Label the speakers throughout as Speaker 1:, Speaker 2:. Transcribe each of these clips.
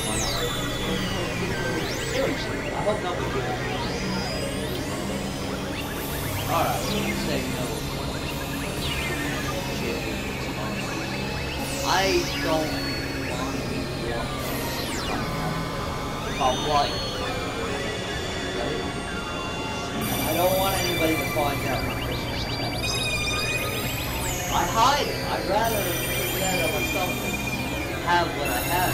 Speaker 1: Why not? Seriously, I hope nobody did it. Alright, let's say no. I don't want to be about life. Right? I don't want anybody to find out my Christmas task. I hide it. I'd rather forget it myself than have what I have.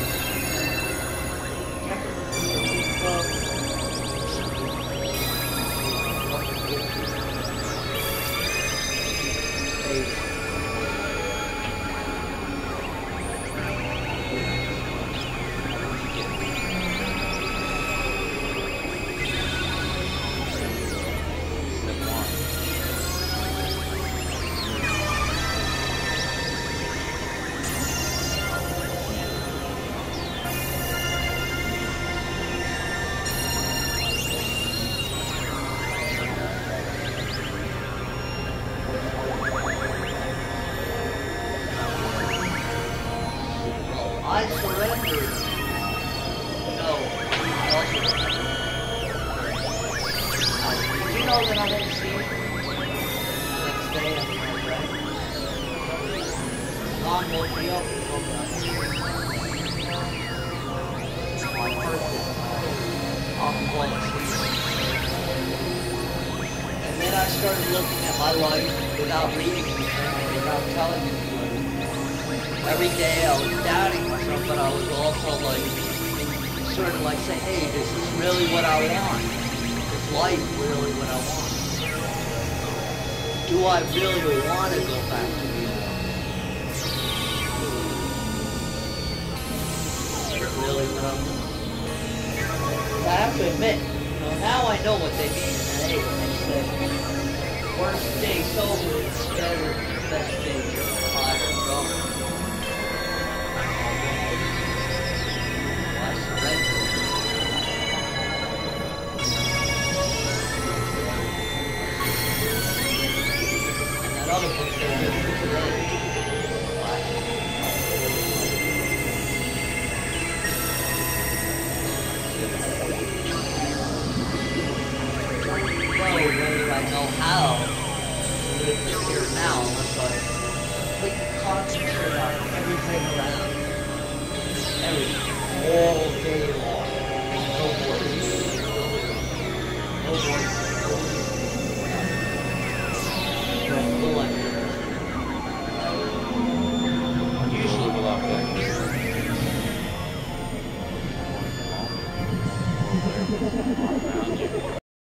Speaker 1: I surrendered. No, I also surrendered. Did you know that I didn't see it? The next day after my break? Mom woke me up and told me I was my first day. I'll fall asleep. And then I started looking at my life without reading anything and without telling anyone. Every day I was doubting myself, but I was also like, sort of like say, hey, this is really what I want. Is life really what I want? Do I really want to go back to Vietnam? Is it really what I want? I have to admit, now I know what they mean in AA when they say, worst day sober is better than the best day high or drunk. Another book that I read today. Well, whether I know how to live here now unless I completely concentrate on everything around me. Everything. All day long.